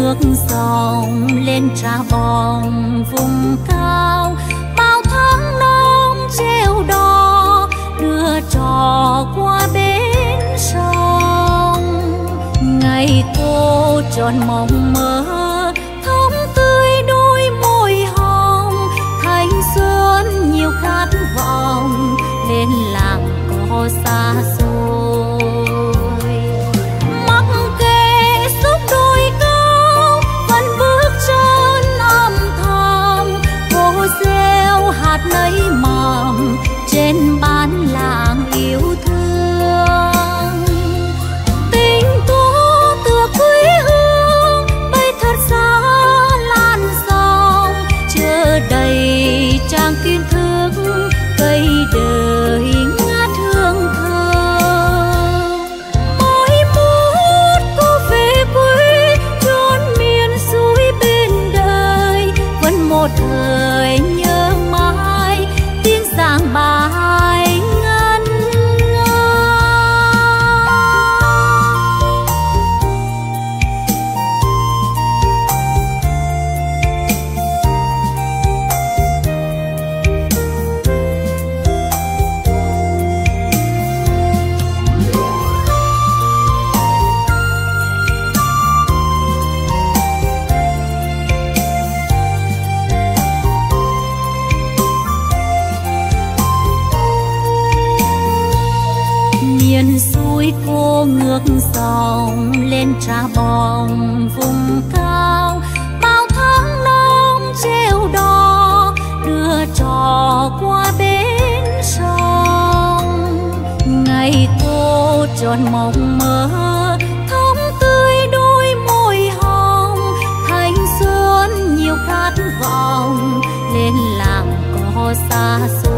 ngược dòng lên Trà Bồng vùng cao, bao tháng nông treo đò đưa trò qua bến sông. Ngày cô tròn mộng mơ thống tươi đôi môi hồng, thanh xuân nhiều khát vọng lên làng có xa xôi. Mặc kệ dốc đồi cao vẫn bước chân âm thầm, cô gieo hạt nảy mầm trên bán làng yêu thương. Tình tú tựa quê hương bay thật xa lan dòng, chờ đầy trang kiến thức cây đời ngát hương thơm. Mỗi mút cô về quê chốn miền suối bên đời, vẫn một thời nhớ mãi tiếng giảng bài ngân nga. Miền suối cô ngược dòng lên Trà Bồng vùng cao, bao tháng nông treo đò đưa trò qua bến sông. Ngày cô tròn mộng mơ thống tươi đôi môi hồng, thanh xuân nhiều khát vọng lên làng có xa xôi.